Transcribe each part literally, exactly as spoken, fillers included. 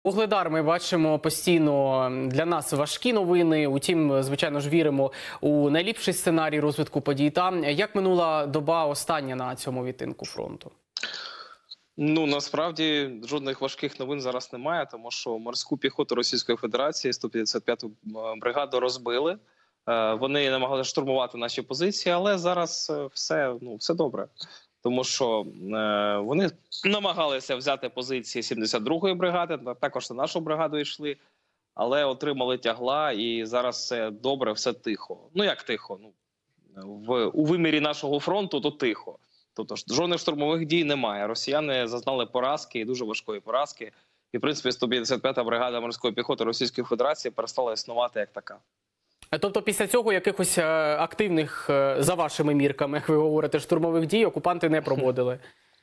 Вугледар ми бачимо постійно для нас важкі новини, утім, звичайно ж, віримо у найліпший сценарій розвитку подій там. Як минула доба остання на цьому відтинку фронту? Ну, насправді, жодних важких новин зараз немає, тому що морську піхоту Російської Федерації, сто п'ятдесят п'яту бригаду розбили. Вони намагалися штурмувати наші позиції, але зараз все, ну, все добре. Тому що е, вони намагалися взяти позиції сімдесят другої бригади, також на нашу бригаду йшли, але отримали тягла, і зараз все добре, все тихо. Ну як тихо? Ну, в, у вимірі нашого фронту то тихо. Тобто жодних штурмових дій немає. Росіяни зазнали поразки, і дуже важкої поразки. І, в принципі, сто п'ятдесят п'ята бригада морської піхоти Російської Федерації перестала існувати як така. Тобто після цього якихось активних, за вашими мірками, як ви говорите, штурмових дій окупанти не проводили?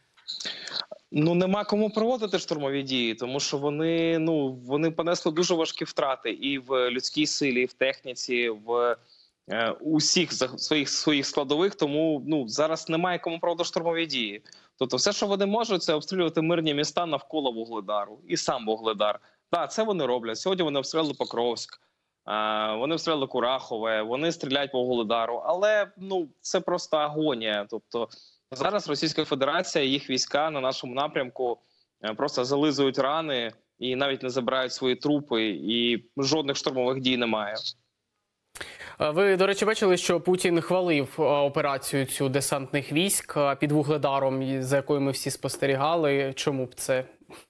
Ну, нема кому проводити штурмові дії, тому що вони, ну, вони понесли дуже важкі втрати і в людській силі, і в техніці, в е, усіх своїх, своїх складових, тому ну, зараз немає кому проводити штурмові дії. Тобто все, що вони можуть, це обстрілювати мирні міста навколо Вугледару і сам Вугледар. Так, це вони роблять. Сьогодні вони обстріляли Покровськ. Вони обстріляли Курахове, вони стріляють по Вугледару, але ну це просто агонія. Тобто зараз Російська Федерація, їх війська на нашому напрямку просто зализують рани і навіть не забирають свої трупи, і жодних штурмових дій немає. Ви, до речі, бачили, що Путін хвалив операцію цю десантних військ під Вугледаром, за якою ми всі спостерігали. Чому б це?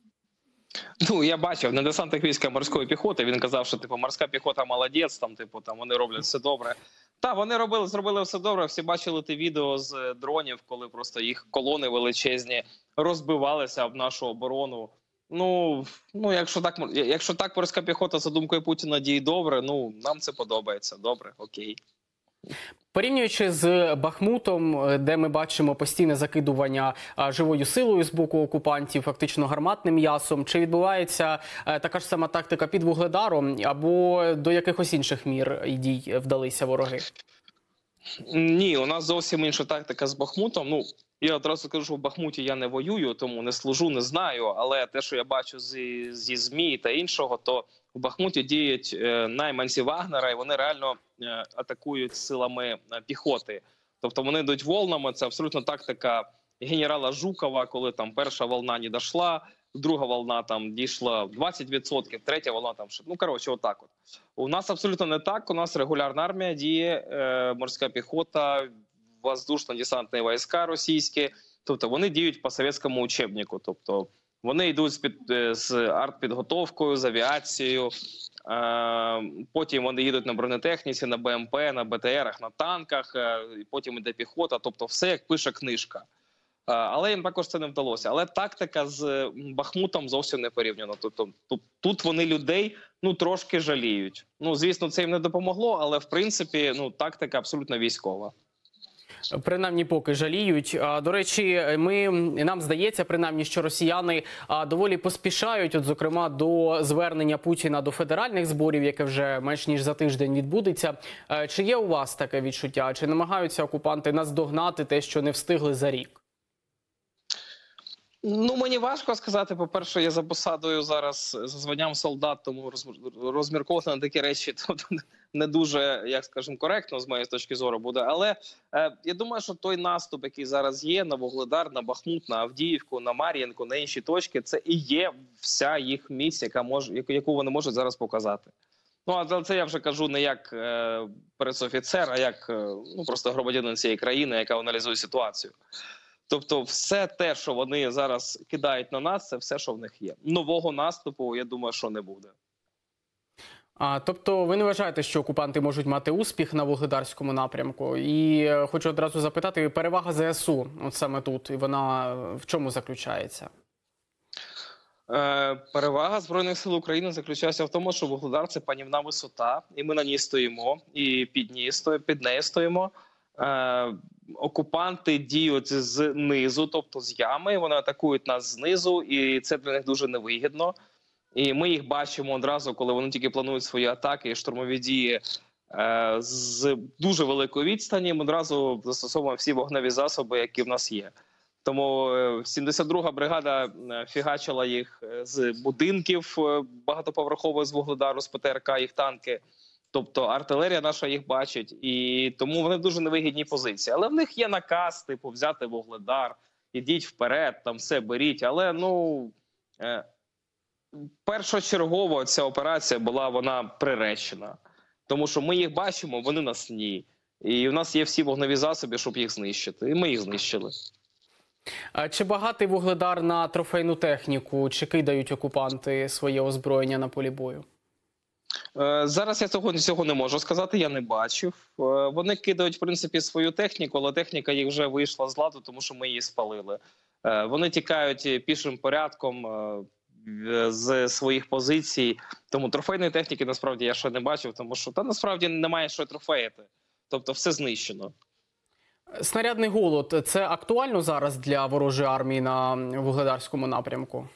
Ну, я бачив, не десантних військ морської піхоти. Він казав, що типу морська піхота молодець, там типу там вони роблять все добре. Та вони робили, зробили все добре. Всі бачили те відео з дронів, коли просто їх колони величезні розбивалися об нашу оборону. Ну, ну якщо так, якщо так морська піхота за думкою Путіна діє добре, ну нам це подобається. Добре, окей. Порівнюючи з Бахмутом, де ми бачимо постійне закидування живою силою з боку окупантів, фактично гарматним м'ясом, чи відбувається така ж сама тактика під Вугледаром, або до якихось інших мір і дій вдалися вороги? Ні, у нас зовсім інша тактика з Бахмутом. Ну, я одразу кажу, що в Бахмуті я не воюю, тому не служу, не знаю, але те, що я бачу зі, зі ЗМІ та іншого, то в Бахмуті діють е, найманці Вагнера, і вони реально е, атакують силами е, піхоти. Тобто вони йдуть волнами, це абсолютно тактика генерала Жукова, коли там перша волна не дійшла, друга волна там дійшла двадцять відсотків, третя волна там, ну коротше, отак от. У нас абсолютно не так, у нас регулярна армія діє, е, морська піхота, воздушно-десантні війська російські, тобто вони діють по совєтському учебнику, тобто вони йдуть з, під, з артпідготовкою, з авіацією, е, потім вони їдуть на бронетехніці, на БМП, на БТРах, на танках, е, потім йде піхота, тобто все як пише книжка. Е, але їм також це не вдалося. Але тактика з Бахмутом зовсім не порівняна. Тобто тут, тут вони людей ну, трошки жаліють. Ну, звісно, це їм не допомогло, але в принципі ну, тактика абсолютно військова. Принаймні поки жаліють. До речі, ми, нам здається, принаймні, що росіяни доволі поспішають, от, зокрема, до звернення Путіна до федеральних зборів, яке вже менш ніж за тиждень відбудеться. Чи є у вас таке відчуття? Чи намагаються окупанти наздогнати те, що не встигли за рік? Ну, мені важко сказати. По-перше, я за посадою зараз за званням солдат, тому розмірковувати на такі речі не дуже, як скажемо, коректно з моєї точки зору буде. Але е, я думаю, що той наступ, який зараз є на Вугледар, на Бахмут, на Авдіївку, на Мар'їнку, на інші точки, це і є вся їх місць, яка може, яку вони можуть зараз показати. Ну, а це я вже кажу не як е, пресофіцер, а як е, ну, просто громадянин цієї країни, яка аналізує ситуацію. Тобто все те, що вони зараз кидають на нас, це все, що в них є. Нового наступу, я думаю, що не буде. А, тобто ви не вважаєте, що окупанти можуть мати успіх на Вугледарському напрямку? І хочу одразу запитати, перевага ЗСУ от саме тут, і вона в чому заключається? Е, перевага Збройних сил України заключається в тому, що Вугледар – це панівна висота, і ми на ній стоїмо, і під, ній, під нею стоїмо. Е, окупанти діють знизу, тобто з ями, вони атакують нас знизу, і це для них дуже невигідно. І ми їх бачимо одразу, коли вони тільки планують свої атаки і штурмові дії е, з дуже великої відстані, ми одразу застосовуємо всі вогневі засоби, які в нас є. Тому е, сімдесят друга бригада е, фігачила їх е, з будинків е, багатоповерхових з Вугледару, з ПТРК, їх танки. Тобто артилерія наша їх бачить, і тому вони в дуже невигідній позиції. Але в них є наказ, типу, взяти Вугледар, ідіть вперед, там все беріть. Але, ну, е, першочергово ця операція була, вона приречена. Тому що ми їх бачимо, вони нас ні. І в нас є всі вогневі засоби, щоб їх знищити. І ми їх знищили. А чи багатий Вугледар на трофейну техніку? Чи кидають окупанти своє озброєння на полі бою? Е, Зараз я цього, цього не можу сказати, я не бачив. Е, Вони кидають, в принципі, свою техніку, але техніка їх вже вийшла з ладу, тому що ми її спалили. Е, Вони тікають пішим порядком е, з своїх позицій. Тому трофейної техніки, насправді, я ще не бачив, тому що та насправді немає що трофеїти. Тобто все знищено. Снарядний голод – це актуально зараз для ворожої армії на Вугледарському напрямку?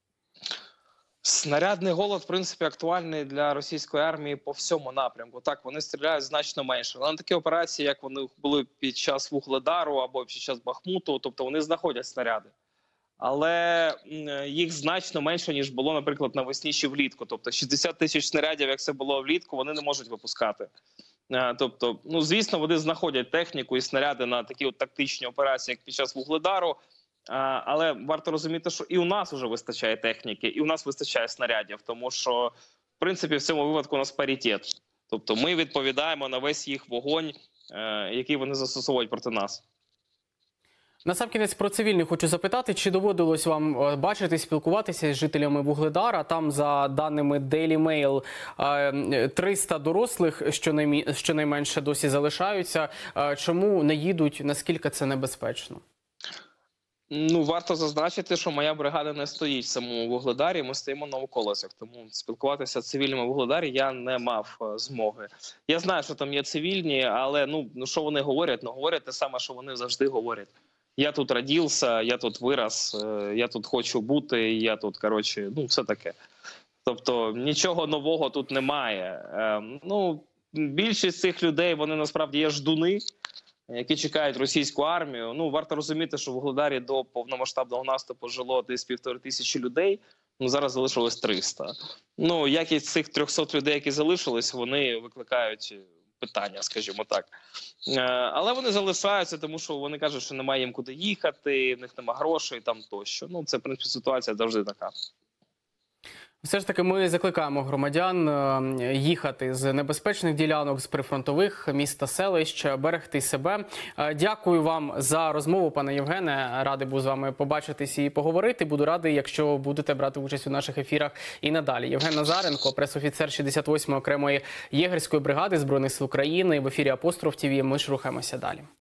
Снарядний голод, в принципі, актуальний для російської армії по всьому напрямку. Так, вони стріляють значно менше. Але на такі операції, як вони були під час Вугледару або під час Бахмуту, тобто вони знаходять снаряди. Але їх значно менше, ніж було, наприклад, навесні чи влітку. Тобто шістдесят тисяч снарядів, як це було влітку, вони не можуть випускати. Тобто, ну, звісно, вони знаходять техніку і снаряди на такі от тактичні операції, як під час Вугледару. Але варто розуміти, що і у нас вже вистачає техніки, і у нас вистачає снарядів, тому що, в принципі, в цьому випадку у нас паритет. Тобто ми відповідаємо на весь їх вогонь, який вони застосовують проти нас. Насамкінець про цивільних хочу запитати, чи доводилось вам бачити, спілкуватися з жителями Вугледара? Там, за даними Daily Mail, триста дорослих, щонайменше, досі залишаються. Чому не їдуть? Наскільки це небезпечно? Ну, варто зазначити, що моя бригада не стоїть в самому Вугледарі, ми стоїмо на околицях, тому спілкуватися з цивільними в Вугледарі я не мав е, змоги. Я знаю, що там є цивільні, але ну, ну що вони говорять? Ну, говорять те саме, що вони завжди говорять. Я тут родився, я тут вирос, е, я тут хочу бути, я тут, коротше, ну, все таке. Тобто нічого нового тут немає. Е, ну, більшість цих людей, вони насправді є ждуни, які чекають російську армію. Ну, варто розуміти, що в Вугледарі до повномасштабного наступу жило десь півтори тисячі людей, ну, зараз залишилось триста. Ну, якість цих трьохсот людей, які залишились, вони викликають питання, скажімо так. Але вони залишаються, тому що вони кажуть, що немає їм куди їхати, в них немає грошей там тощо. Ну, це, в принципі, ситуація завжди така. Все ж таки ми закликаємо громадян їхати з небезпечних ділянок, з прифронтових міст та селищ, берегти себе. Дякую вам за розмову, пане Євгене. Радий був з вами побачитись і поговорити. Буду радий, якщо будете брати участь у наших ефірах і надалі. Євген Назаренко, пресофіцер шістдесят восьмої окремої єгерської бригади Збройних сил України. В ефірі Апостроф ТВ. Ми ж рухаємося далі.